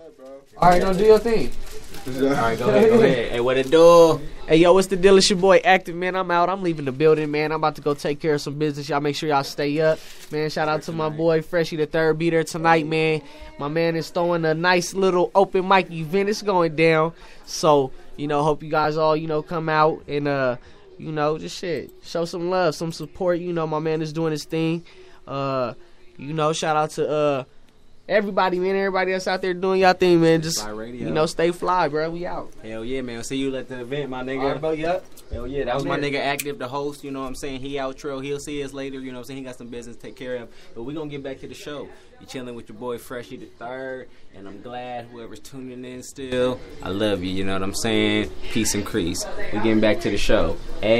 All right, don't do your thing. All right, go ahead. Hey, what it do? Hey, yo, what's the deal? It's your boy Active, man. I'm out. I'm leaving the building, man. I'm about to go take care of some business. Y'all make sure y'all stay up. Man, shout out to my boy Freshie the Third. Be there tonight, man. My man is throwing a nice little open mic event. It's going down. So, hope you guys all, come out and, just shit. Show some love, some support. My man is doing his thing. Shout out to everybody, man. Everybody that's out there doing y'all thing, man. Just, stay fly, bro. We out. Hell yeah, man. See you at the event, my nigga. All right, bro, yup. Hell yeah, that was my nigga Active, the host, you know what I'm saying? He out trail, he'll see us later, you know what I'm saying? He got some business to take care of. But we gonna get back to the show. You chilling with your boy Freshie the Third, and I'm glad whoever's tuning in still, I love you, you know what I'm saying? Peace and crease. We getting back to the show.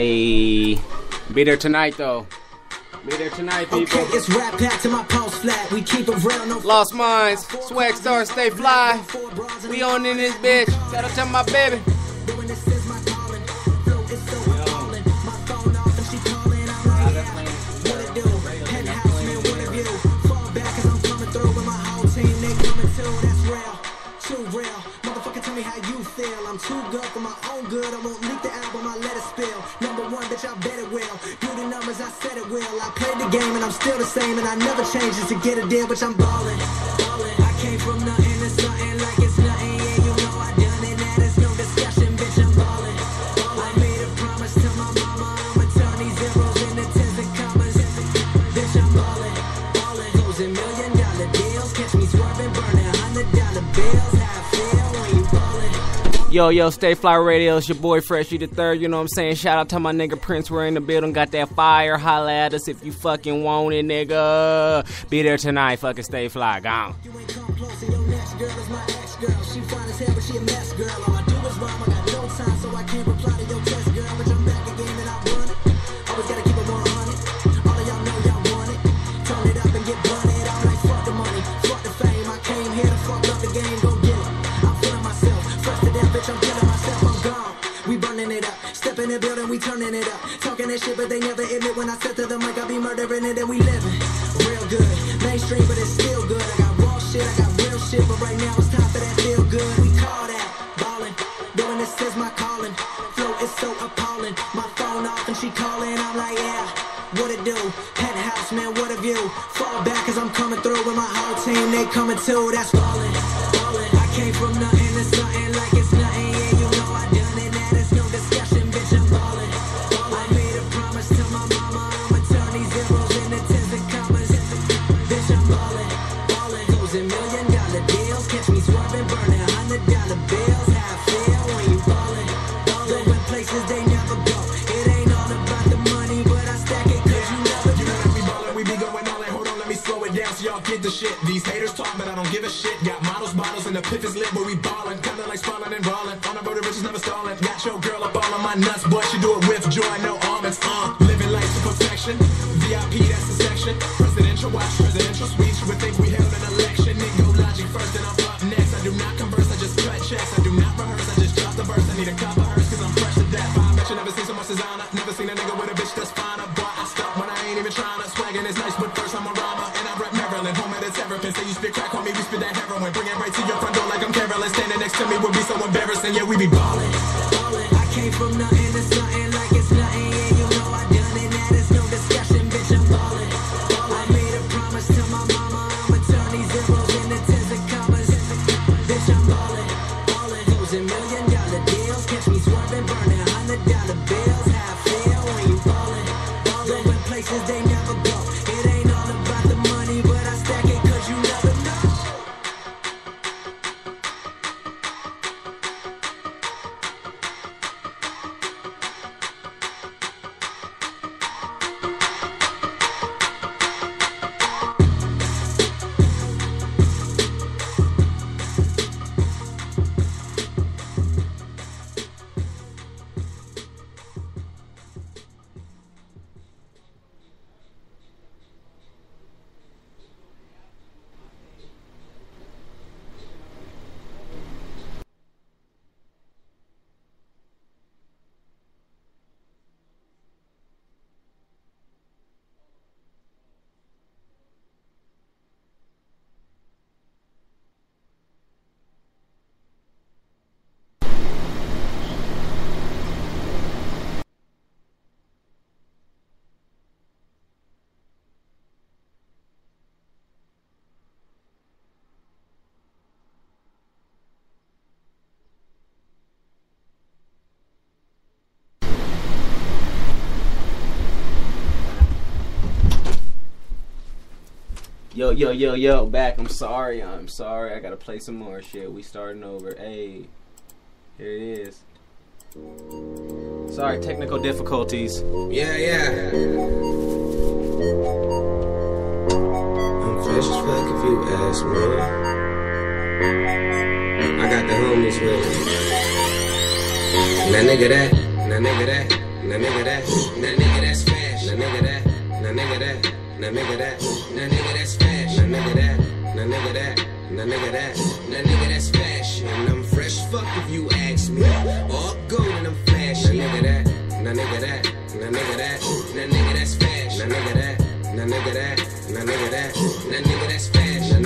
Hey, be there tonight though. Be there tonight, people. Okay, it's rap packed to my pulse flat. We keep it real, no Lost Minds, Swag Star, stay fly. We on in this bitch. Shout out to my baby. doing this is my calling. Flow is so appalling. My phone off and she calling. I'm like, yeah, what it do? Penthouse, man, what a view. Fall back as I'm coming through with my whole team. They coming too, that's real. Too real. Motherfucker, tell me how you feel. I'm too good for my own good. I won't leak the album, I let it spill. Number one, bitch, I bet it will. Do the numbers, I said it will. I played the game and I'm still the same. And I never change just to get a deal, bitch, I'm ballin'. I came from nothing to something like it's nothing. Yeah, you know I done it, now there's no discussion, bitch, I'm ballin'. I made a promise to my mama, I'ma turn these zeros into tens and commas. Bitch, I'm ballin'. Closing $1 million deals, catch me swerving, burning $100 bills. How I feel when you ballin'. Yo, Stay Fly Radio, it's your boy Freshie the Third, you know what I'm saying? Shout out to my nigga Prince, we're in the building, got that fire, holla at us if you fucking want it, nigga. Be there tonight, fucking Stay Fly, gone. You ain't come close and your next girl is my ex-girl. She fine as hell, but she a mess, girl. All I do is rhyme, I got no time, so I can't reply to your text, girl. But I'm back again and I run it. Always gotta keep it 100. All of y'all know y'all want it. Turn it up and get blunted. I'm like, fuck the money, fuck the fame. I came here to fuck up the game, go get it. I'm feeling myself, fresh to death, bitch, I'm killing myself, I'm gone. We burning it up, step in the building, we turning it up. Talking that shit, but they never admit when I step to the mic, I be murdering it and we living real good. Mainstream, but it's still good. I got raw shit, I got real shit, but right now it's time for that feel good. We call that ballin', doing this is my calling. Flow is so appalling, my phone off and she calling. I'm like, yeah, what it do? Penthouse, man, what a view. Fall back as I'm coming through with my whole team, they coming too. That's ballin'. I came from nothing to something like it's nothing. Yeah, you know I done it, now there's no discussion, bitch, I'm ballin'. I made a promise to my mama, I'ma turn these zeros into tens and commas. Bitch, I'm ballin'. Closing $1 million deals, catch me swerving, burning $100 bills. How I feel when you ballin'. Going places they never go. It ain't all about the money, but I stack it 'cause you never You know know. that we ballin', we be going all in. Hold on, let me slow it down so y'all get the shit. These haters talk, but I don't give a shit. Got models, bottles, and the piff is lit, but we ballin'. Kinda like sprawlin' and rollin'. On the road to riches, never stallin'. Got your girl up all on my nuts, boy, she do it with joy, no almonds. Living life to perfection. VIP, that's the section. Presidential watch, presidential suites. You would think we held an election. Nigga, logic first, and I'm up next. I do not converse, I just cut checks. I do not rehearse, I just drop the verse. I need a cup of hers, 'cause I'm fresh to death. I bet you never seen so much designer. Never seen a nigga with a bitch that's finer. Boy, I stop when I ain't even tryna. Swaggin' is nice, but first I'm a rhymer. And I rap Maryland, home of the terrapin. Say you spit crack on me, we spit that heroin. Bring it right to your front door like I'm Carolyn. Standing next to me would be so embarrassing. Yeah, we be ballin'. I came from nothing to something like it's nothing. Yeah, you know I done it, now there's no discussion, bitch, I'm ballin'. I made a promise to my mama, I'ma turn these zeros into tens and commas. Bitch, I'm ballin'. Closing $1 million deals, catch me swerving, burning $100 bills. How I feel when you ballin'. Going places they never go. It ain't all about the money, but I stack it 'cause you never know. Yo, back. I'm sorry. I gotta play some more shit. We starting over. Hey, here it is. Sorry, technical difficulties. Yeah. I'm fresh as fuck if you ask me. I got the homies with me. Now nigga that's fast. Now nigga that's fashion. I'm fresh as fuck if you ask me. All gold and I'm flashy. Now nigga that's fashion. Now nigga that's fashion.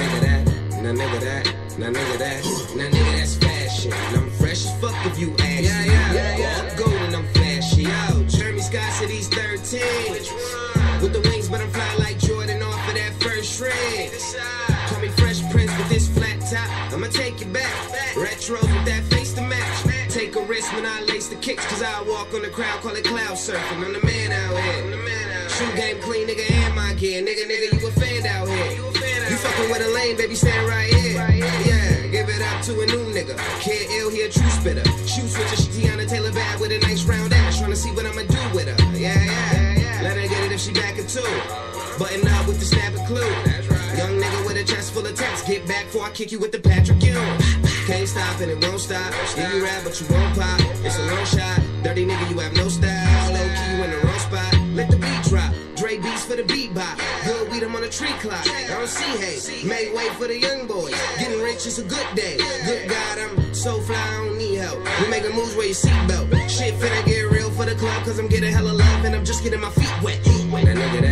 That's fashion. I'm fresh as fuck if you ask me. All gold and I'm flashy. Yo, Jeremy Scott said he's 13. With the wings, but I'm flying like Jordan off of that first ring. Call me Fresh Prince with this flat top. I'ma take you back. Retros with that face to match. Take a risk when I lace the kicks, cause I walk on the crowd, call it cloud surfing. I'm the man out here. Shoe game clean, nigga, and my gear. Nigga, you a fan out here. You fucking with a lane, baby, stand right here. Yeah, give it up to a new nigga. Kid ill, he a true spitter. Shoe switcher, she Tiana Taylor bad with a nice round ass. Tryna see what I'ma do with her. Yeah. Let her get it if she back it too. Button up with the snap and clue. Young nigga with a chest full of text. Get back before I kick you with the Patrick Ewing. Can't stop and it won't stop. Yeah, you rap but you won't pop. It's a long shot. Dirty nigga, you have no style. Low key, you in the wrong spot. Let the beat drop. Dre beats for the beat bop. Good weed, I'm on a tree clock. I don't see hate. Make way for the young boys. Getting rich is a good day. Good God, I'm so fly, I don't need help. We making moves where your seatbelt. Shit finna get real for the club, cause I'm getting hella love and I'm just getting my feet wet. Now nigga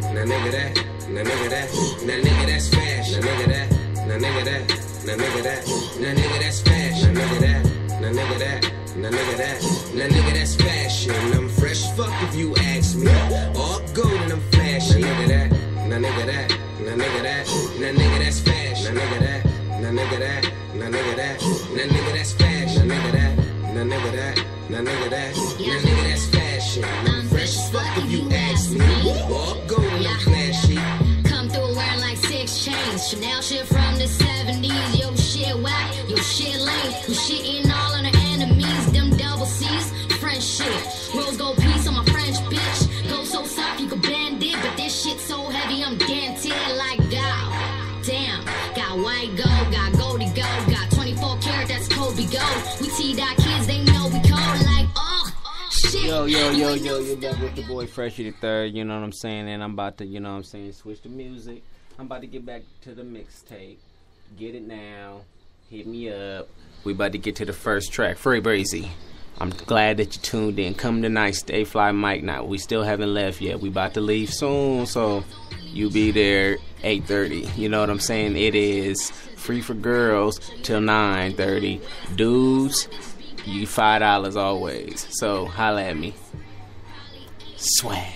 that's fashion. Now nigga that's fashion. Now nigga that's fashion. I'm fresh as fuck if you ask me. All gold and I'm flashy. Now nigga that's fashion. Now nigga that's fashion. Now nigga that's fashion. I'm fresh as fuck if you ask me. All gold and I'm flashy. Come through wearing like 6 chains. Chanel shit from the 70s. Yo shit whack, yo shit lame. You shitting all on the enemies. Them double C's, French shit. Rose gold piece on my French bitch. Go so soft you can bend it, but this shit so heavy I'm dented like God. Damn, got white gold, got goldie gold, got 24 karat, that's Kobe gold. We T-Dot kids, they know we cold like, oh, shit. Yo, you're back with the boy Freshie the Third, you know what I'm saying? And I'm about to, switch the music. I'm about to get back to the mixtape. Get it now. Hit me up. We about to get to the first track. Free Breezy. I'm glad that you tuned in. Come tonight, Stay Fly Mike. Now, we still haven't left yet. We about to leave soon, so you be there 8:30. You know what I'm saying? It is free for girls till 9:30. Dudes, you $5 always. So holla at me. Swag.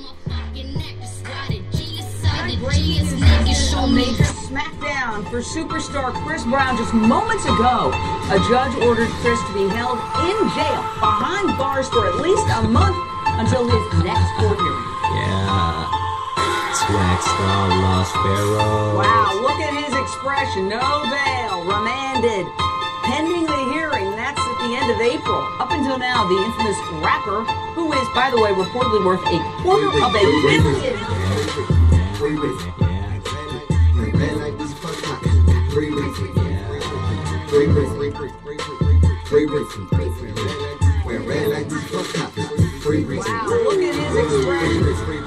Major smackdown for superstar Chris Brown just moments ago. A judge ordered Chris to be held in jail behind bars for at least a month until his next court hearing. Yeah. Swag star Lost Pharaoh. Wow, look at his expression. No bail, remanded. Pending the hearing, that's at the end of April. Up until now, the infamous rapper, who is, by the way, reportedly worth $250 million. Wow, look at his expression.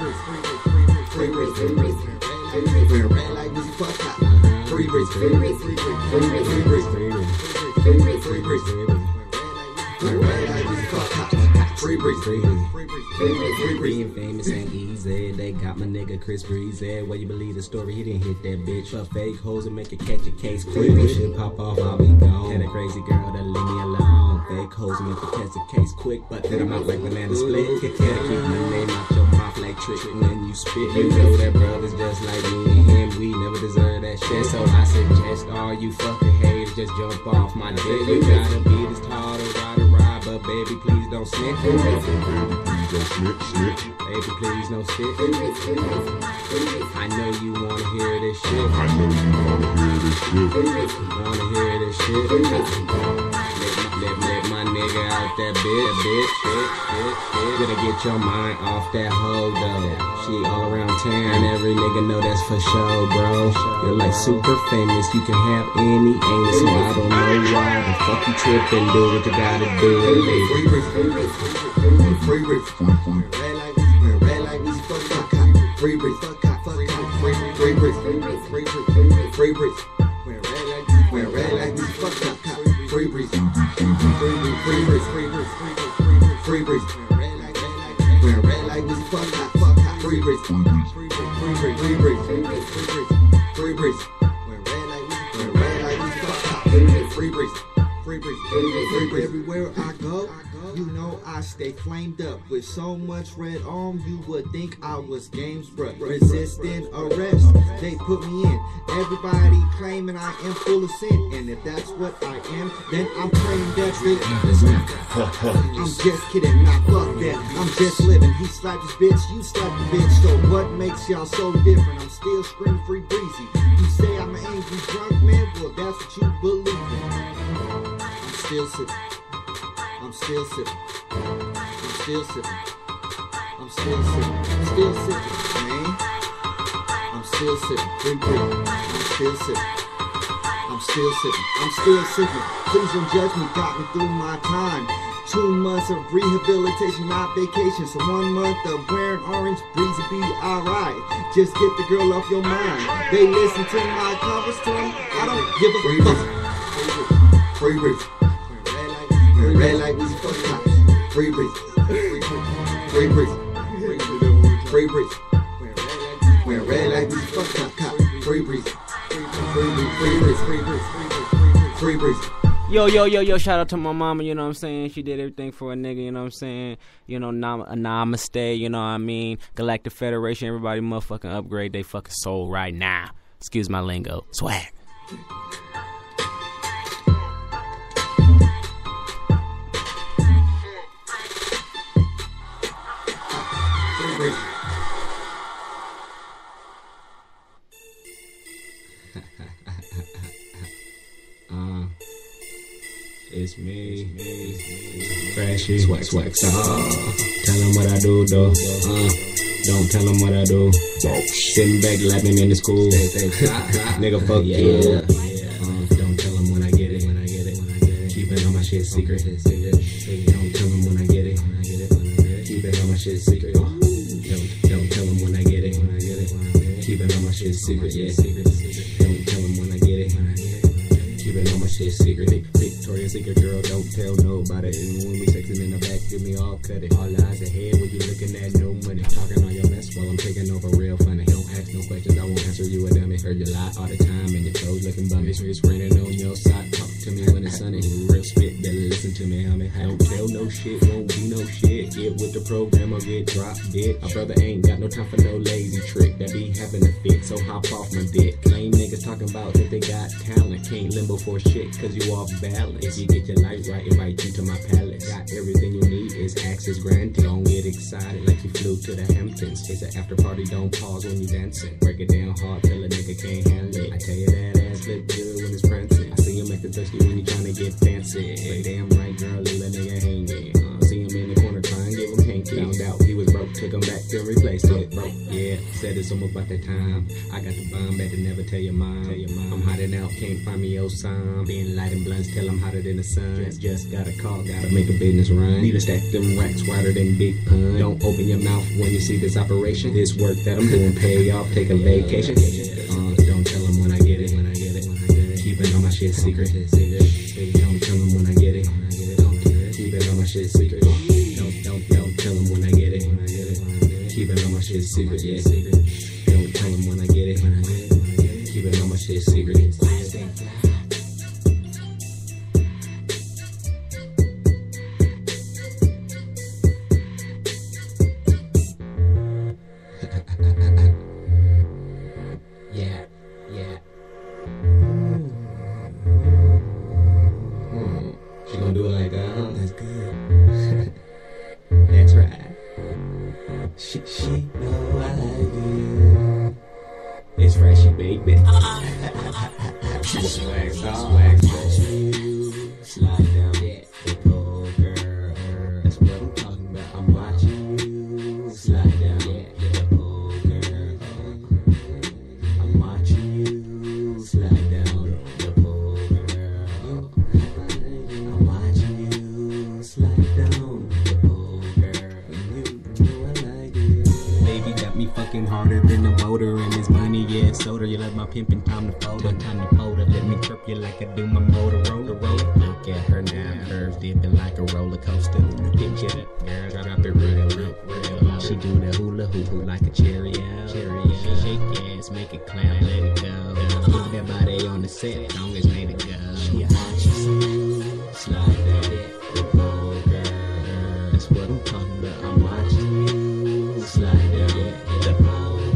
Being famous ain't easy. They got my nigga Chris Breezy. Well, you believe the story? He didn't hit that bitch. But fake hoes and make it catch a case quick. Shit pop off, I'll be gone. Had a crazy girl that leave me alone. Fake hoes and make it catch a case quick. But then I'm out like banana split. Can't keep my name out your mouth like trick. And then you spit. You know that brother's just like me and him. We never deserve that shit. So I suggest all you fucking haters just jump off my dick. You gotta be this tall to ride a ride, but Little baby, please don't snitch. Baby, please don't snitch. I know you wanna hear this shit. Wanna hear this shit. Let my nigga out that bitch. Gotta get your mind off that hoe though. She all around town, every nigga know that's for sure, bro. You're like super famous, you can have any anus, so I don't know why the fuck you trippin', do what you gotta do. Free Rich, red like we fuck up. Free Rich, free Rich. When red like we fuck up. Free Rich, free Rich. When red like we fuck up. Free Rich, free Rich. When red like we fuck up. Free Rich. Everywhere I go, you know I stay flamed up. With so much red on, you would think I was games, bruh. Resisting arrest, they put me in. Everybody claiming I am full of sin, and if that's what I am, then I'm praying that's it. I'm just kidding, nah, fuck that. I'm just living. He slapped his bitch, you slapped the bitch. So what makes y'all so different? I'm still screaming free breezy. You say I'm an angry drunk man, well that's what you believe in. Still sipping. I'm still sipping. Man. I'm still sipping. Free. I'm still sipping. Please don't judge me, got me through my time. 2 months of rehabilitation, not vacation. So 1 month of wearing orange, breezy be alright. Just get the girl off your mind. They listen to my converse tone. I don't give a fuck. Free Rich. Red like we fuck up. Free Rich. When red like we fuck up. Free Rich. Yo, shout out to my mama, you know what I'm saying? She did everything for a nigga, you know what I'm saying? You know, namaste, you know what I mean? Galactic Federation, everybody motherfucking upgrade they fucking soul right now. Excuse my lingo. Swag. It's me, Crashy, swag, tell him what I do, though, don't tell him what I do, sitting back, laughing in the school, nigga, fuck you, don't tell him when I get it, keeping all my shit secret, don't tell him when I get it, keeping all my shit secret, don't tell him when I get it, keeping all my shit secret, don't tell him when I get it, keeping all my shit secret. Victoria's Secret girl, don't tell nobody. And when we sexing in the back, give me all cut it. All eyes ahead when you looking at no money. Talking on your mess while I'm taking over real funny. Don't ask no questions, I won't answer you a dummy. Heard you lie all the time and your clothes looking bummy. It's raining on your side, talk to me when it's sunny. Real spit, better listen to me, homie. Don't tell no shit, won't be no shit. Get with the program or get dropped dead. My brother ain't got no time for no lazy trick. That be having a fit, so hop off my dick. Lame niggas talking about that they got talent. Can't limbo for shit, cause you off balance. If you get your life right, invite you to my palace. Got everything you need, is access granted. Don't get excited like you flew to the Hamptons. It's an after party, don't pause when you dancing. Break it down hard till a nigga can't handle it. I tell you that ass look good when it's prancing. I see him acting thirsty when you tryna get fancy. But damn right, girl, leave a nigga hanging. See him in the corner trying to give him hanky. Found out he was broke, took him back to replace it. Broke, yeah, said it's almost about that time. I got the bomb, better never tell your mom. I'm hiding out, can't find me your sign. Being light and blunts till I'm hotter than the sun. Just got a call, gotta make a business run. Need to stack them racks wider than Big Pun. Don't open your mouth when you see this operation. This work that I'm doing, pay off, take a vacation. Don't tell them when I get it. Keeping all my shit secret. Don't tell them when I get it. Keeping all my shit secret. Don't tell them when I get it. Keeping all my shit secret. Don't tell them when I get it. Keeping all my shit secret. Yeah. She gonna do it like that, huh? That's good. She know I like it. It's Freshy, baby. Swag dog. Watching you slide down the pole, girl. That's what I'm talking about. I'm watching you slide down the pole, girl. I'm watching you slide down the pole, girl. I'm watching you slide down the pole, girl. You know I like it. Baby got me fucking harder than a motor, and this money, yeah, it's soda. You love my pimpin', time to fold her, time to fold her. Let me trip you like I do my Motorola. Look at her now, curves dipping like a roller coaster. Picture that girl, drop it real low. She do the hula hoop like a Cheerio. Shake ass, make it clap, let it go. Put that body on the set, long as made it go. She watches you slide that pole, girl. That's what I'm talking about. I'm watching you slide down the pole,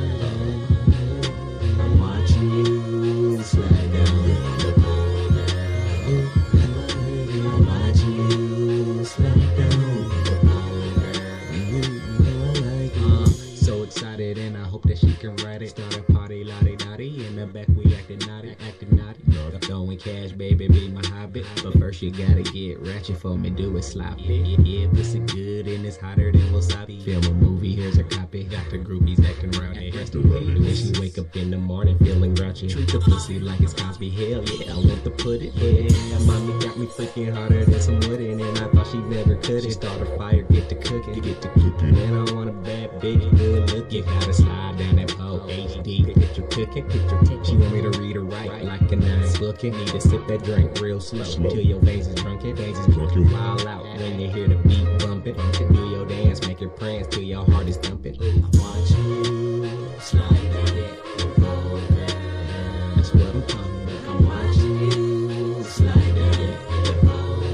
girl. I'm watching you slide down the pole, girl. I'm watching you slide down the pole, girl. You know I like it. So excited, and I hope that she can ride it. Start a party, lottie-dottie. In the back, we acting naughty. Throwing cash, baby, be my hobby. But first, you gotta get ratchet for me, do it sloppy. Yeah, pussy good, and it's hotter than wasabi. Film a movie, here's a copy. Got the groupies acting rowdy. When she wake up in the morning, feeling grouchy. Treat the pussy like it's Cosby. Hell yeah, I want to put it. Yeah, mommy got me freaking harder than some wooden, and I thought she never could it. Start a fire, get to cooking. Man, I want a bad bitch, good look. You gotta slide down that pole. HD, picture cooking. She want me to read her right like a nice booking. Need to sip that drink real slow till your veins is drunken. Wild out when you hear the beat bumping. Do your dance, make your prance till your heart is thumping. I'm watching you slide down that pole, girl. That's what I'm talking about. I'm watching you slide down that pole,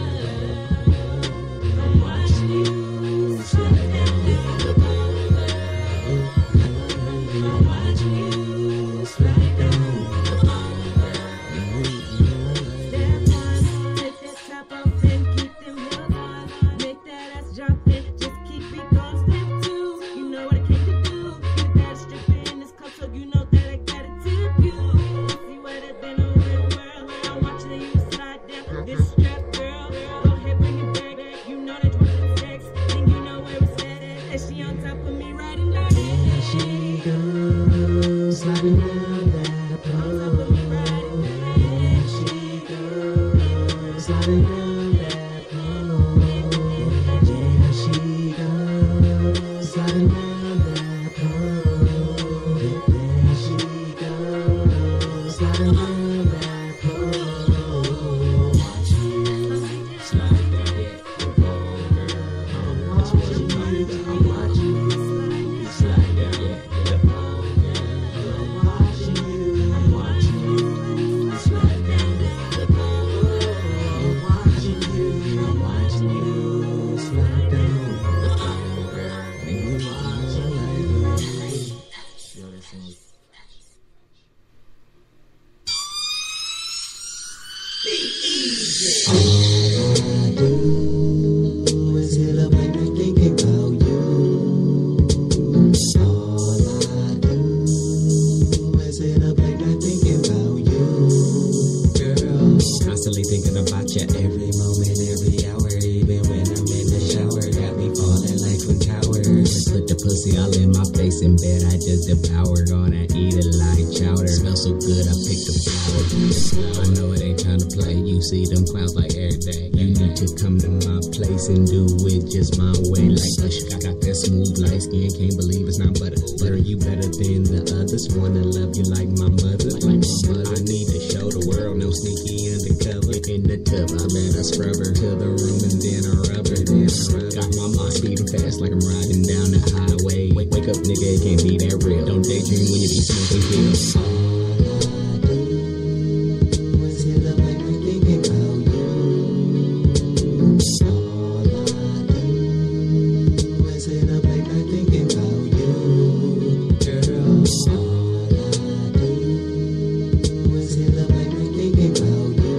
girl. I'm watching you slide down the pole, girl. I'm watching you slide down the pole, girl. Take that top off and keep them heels on. Make that ass jump in, just keep it going. Step two, you know what I came to do. Get that strip in this cup, so you know that I gotta tip you. See what I've been over the world. I'm watching you slide down this strap, girl. Go ahead, bring it back. You know that's what the sex, and you know where it's at. And she on top of me riding like There she goes, sliding down that pole. There she goes, sliding down that pole. There she goes, sliding down that pole. There she goes, sliding down that pole. Watch you slide down that pole, girl. That's what I'm talking about. I'm watching you slide down the pole, girl. I'm watching you slide down the pole. I'm watching you slide down the pole, girl. And you know I like it. Yo, listen. All I do is sit up and think about you. All I do is sit up and think about you, girl. Constantly thinking about you every moment, every hour, even when I'm in the shower. Got me falling like from towers. Put the pussy all in my face in bed. I just devoured. Gonna eat it like chowder. Smells so good, I picked the flower. I know it ain't time to play. You see them clowns like every day. You need to come to my place and do it just my way. Like Usher, I got that smooth light skin. Can't believe it's not butter. Butter, you better than the others. Wanna love you like my mother. I need to show the world no sneaky undercover. In the tub, I bet I scrub her to the room and then I rub her. Got my mind speeding fast like I'm riding down the highway. Wake up, nigga, it can't be that real. Don't daydream when you be smoking pills. All I do is sit up and think about you. All I do is sit up and think about you, girl. All I do is sit up and think about you.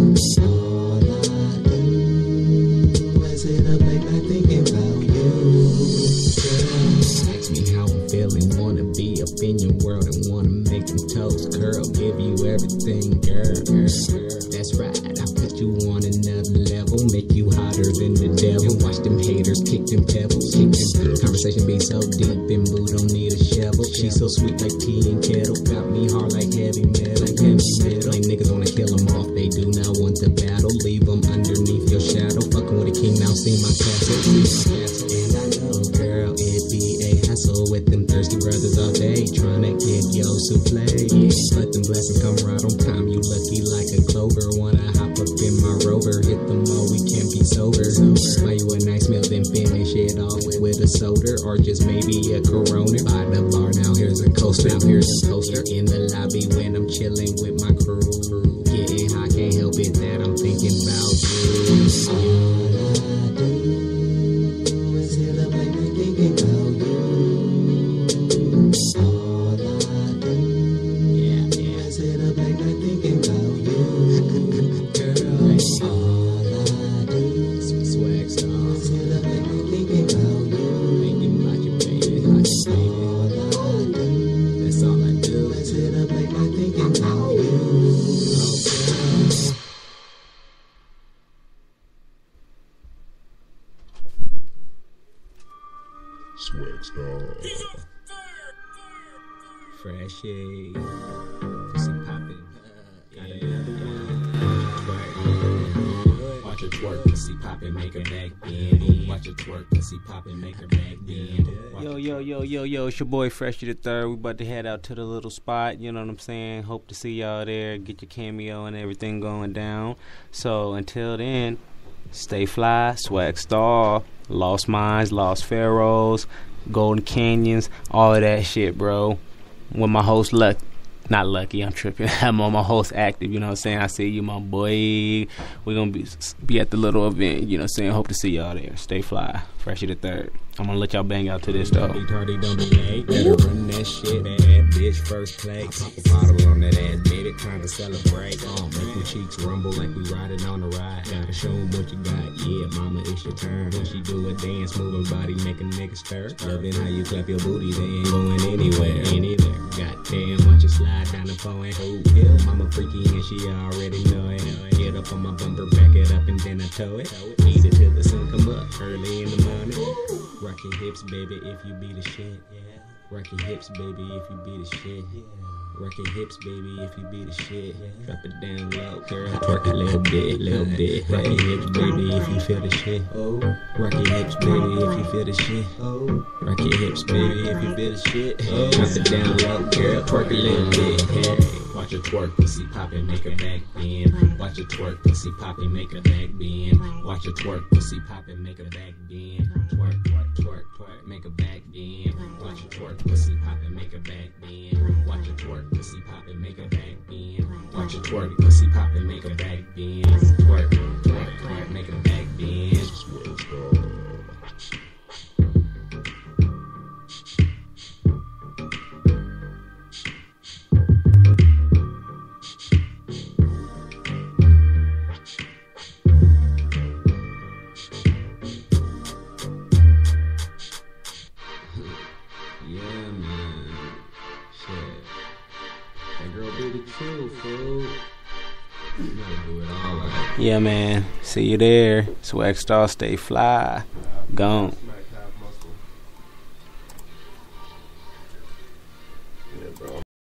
All I do is sit up and think about you. That's right, I put you on another level, make you hotter than the devil. Watch them haters kick them pebbles. Conversation be so deep and boo don't need a shovel. She so sweet like tea and kettle, got me hard like heavy metal. Like niggas wanna kill them off, they do not want the battle. Leave them underneath your shadow. Fucking with a king, now see my castle. And I know, girl, it be a hassle with them thirsty brothers all day, tryna get your souffle. But them blessings come right on time, you lucky like a clover. Wanna hop up in my rover, hit them all, we can't be sober. Buy you a nice meal, then finish it off with a soda, or just maybe a Corona. By the bar, now here's a coaster. In the lobby when I'm chilling with my crew. Getting high, can't help it that I'm thinking about you. All I do is sit up late night thinking about you. All I do, yeah, sit up late night thinking about you. Girl, all I do, swag star, sit up late night thinking about you. Thinking about you, baby, all I do, that's all I do, sit up late night thinking about you. Swag Star. Freshie, pussy poppin', watch her twerk, pussy poppin', make her back bend. Watch her twerk, pussy poppin', make her back bend. Yo, it's your boy Freshie the Third. We about to head out to the little spot, you know what I'm saying? Hope to see y'all there, get your cameo and everything going down. So until then, stay fly, Swag Star, Lost Mines, Lost Pharaohs, Golden Canyons, all of that shit, bro. With my host not Lucky, I'm tripping. I'm on my host Active, you know what I'm saying? I see you, my boy. We're gonna be at the little event, you know what I'm saying? Hope to see y'all there. Stay fly, Freshie the Third. I'm gonna let y'all bang out to this though. Tardy don't delay, better run that shit. Bad bitch first place. Pop a bottle on that ass, baby, time to celebrate. Make them cheeks rumble like we riding on a ride. Gotta show 'em what you got, yeah, mama, it's your turn. When she do a dance, move her body, make a nigga stir. Loving how you clap your booty, they ain't going anywhere. Goddamn, watch it slide down the pole and hold it. Mama freaky and she already know it. Get up on my bumper, back it up and then I tow it. Eat it till the sun come up early in the morning. Rock your hips, baby, if you be the shit. Yeah. Rock your hips, baby, if you be the shit. Yeah. Rock your hips, baby, if you be the shit. Yeah. Drop it down low, girl. Twerk a little bit. Rock your hips, baby, if you feel the shit. Oh. Rock your hips, baby, if you feel the shit. Oh. Rock your hips, baby, if you feel the shit. Oh. Drop it down low, girl. Twerk a little bit. Hey. Watch her twerk, pussy poppin', make her back bend. Watch her twerk, pussy poppin', make her back bend. Watch her twerk, pussy poppin', make her back bend. Twerk, make her back bend. Watch her twerk, pussy poppin', make her back bend. Watch her twerk, pussy poppin', make her back bend. Watch her twerk, pussy poppin', make her back bend. Twerk, make her back bend. Yeah, man. See you there. Swag Star, stay fly. Gone.